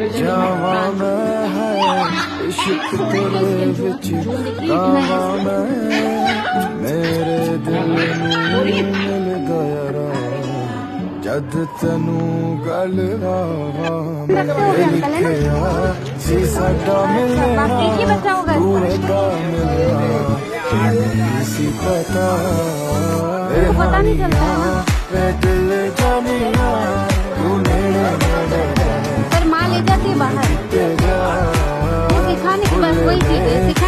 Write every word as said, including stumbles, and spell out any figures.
जावा मैं है इश्क तेरे विच गावा मैं मेरे दिल नूं मिल गया जद तेनू गल लिखिया सी साडा मिलना दूरे दा मिलना किसी पता पता नहीं चलता दिल जानिया तू नेड़े पर माँ ले जाती है बाहर सिखाने की बस वही चीज है।